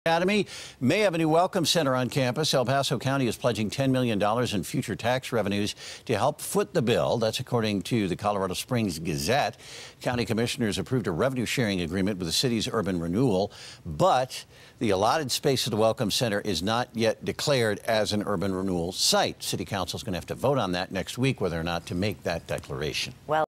Academy may have a new welcome center on campus. El Paso County is pledging $10 million in future tax revenues to help foot the bill. That's according to the Colorado Springs Gazette. County commissioners approved a revenue sharing agreement with the city's urban renewal, but the allotted space at the welcome center is not yet declared as an urban renewal site. City council is going to have to vote on that next week, whether or not to make that declaration. Well,